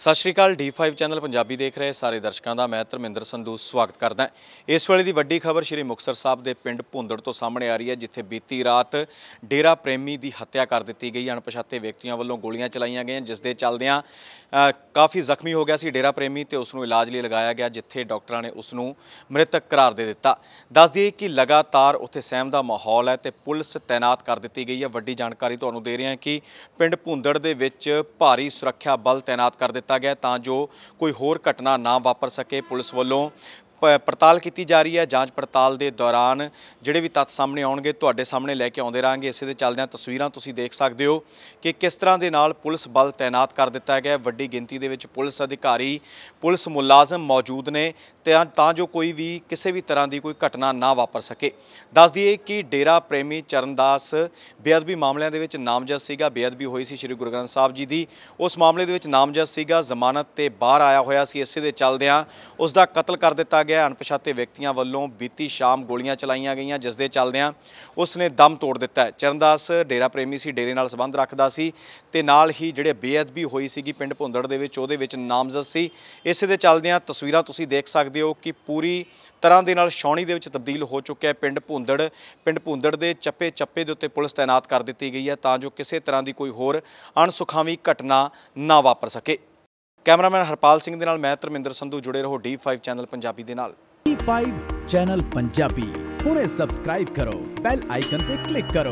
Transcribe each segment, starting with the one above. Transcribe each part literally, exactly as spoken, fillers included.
सत श्री अकाल D five channel Punjabi देख रहे सारे दर्शकों का मैं धर्मेंद्र संधू स्वागत करदा। इस वेले की वड्डी खबर श्री मुक्तसर साहब के पिंड भुंदड़ तो सामने आ रही है, जिथे बीती रात डेरा प्रेमी की हत्या कर दी गई। अणपछाते व्यक्तियों वालों गोलियां चलाईयां गईयां, जिस दे चलदियां काफ़ी जख्मी हो गया सी डेरा प्रेमी तो उसनूं इलाज लिए लगाया गया, जिथे डॉक्टरां ने उसनूं मृतक करार दे दिता। दस दईए कि लगातार उत्थे सहम का माहौल है तो पुलिस तैनात कर दी गई है। वड्डी जानकारी तुहानूं दे रहे हैं कि पिंड भुंदड़ दे विच भारी सुरक्षा बल तैनात कर दिता गया तां जो कोई होर घटना ना वापर सके। पुलिस वालों पड़ताल की जा रही है। जांच पड़ताल के दौरान जिहड़े भी तत्थ सामने आउणगे तुहाडे सामने लैके आउंदे रहांगे। इसे दे चलदियां तस्वीरां तुसीं देख सकदे हो कि किस तरह दे नाल पुलिस बल तैनात कर दिता गया। वड्डी गिनती दे विच पुलिस अधिकारी पुलिस मुलाजम मौजूद ने तां जो कोई भी किसी भी तरह की कोई घटना ना वापर सके। दस दईए कि डेरा प्रेमी चरणदास बेअदबी मामलों के विच नामजद सीगा। बेअदबी हुई सी श्री गुरु ग्रंथ साहब जी की, उस मामले दे विच नामजद सीगा, जमानत ते बाहर आया होया सी। इसे दे चलदियां उसका कतल कर दिता गया। अणपछाते व्यक्तियों वालों बीती शाम गोलियां चलाईयां गईयां, जिस दे चलदियां उसने दम तोड़ दिता है। चरणदास डेरा प्रेमी सी, डेरे नाल संबंध रखदा सी ते नाल ही जिहड़े बेअदबी हुई सी पिंड भुंदड़ दे विच उहदे विच नामजद सी। इसे दे चलदियां तस्वीरां तुसीं देख सकदे हो कि पूरी तरह दे नाल छाउणी दे विच तब्दील हो चुका है पिंड भुंदड़। पिंड भुंदड़ दे चप्पे चप्पे दे उत्ते पुलिस तैनात कर दी गई है तां जो किसी तरह की कोई होर अणसुखावी घटना ना वापर सके। कैमरामैन हरपाल सिंह दे नाल मैं धर्मेंद्र संधू, जुड़े रहो डी फाइव चैनल पंजाबी दे नाल। डी फाइव चैनल पंजाबी हुणे सबसक्राइब करो, बैल आइकन ते क्लिक करो।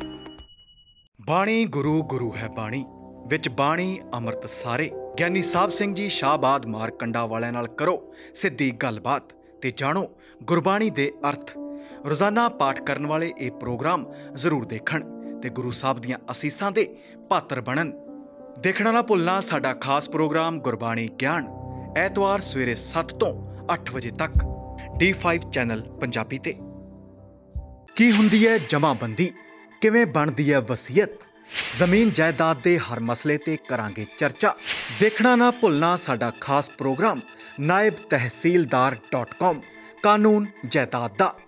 बाणी गुरु गुरु है बाणी विच बाणी अमृत सारे। ज्ञानी साहब सिंह जी शाहबाद मारकंडा वाले नाल करो सिद्धी गलबात ते जानो गुरबाणी दे अर्थ। रोजाना पाठ करन वाले ये प्रोग्राम जरूर देखण ते गुरु साहब दियां असीसां दे पात्र बनन। देखना ना भुलना साडा खास प्रोग्राम गुरबाणी ज्ञान, ऐतवार सवेरे सत्त तो अठ बजे तक डी फाइव चैनल पंजाबी ते। की हुंदी है जमाबंदी, किवें बनदी है वसीयत, जमीन जायदाद दे हर मसले ते करांगे चर्चा। देखना ना भुलना साडा खास प्रोग्राम नायब तहसीलदार डॉट कॉम कानून जायदाद दा।